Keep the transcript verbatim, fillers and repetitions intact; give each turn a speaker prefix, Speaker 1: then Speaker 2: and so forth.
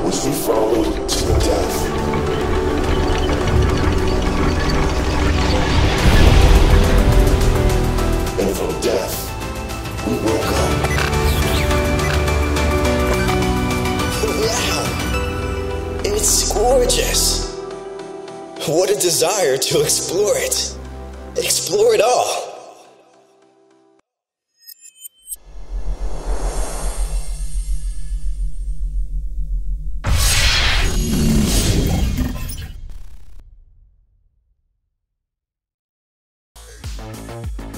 Speaker 1: which we followed to the death. And from death, we woke up.
Speaker 2: Wow! It's gorgeous! What a desire to explore it. Explore it all.
Speaker 1: We'll be right back.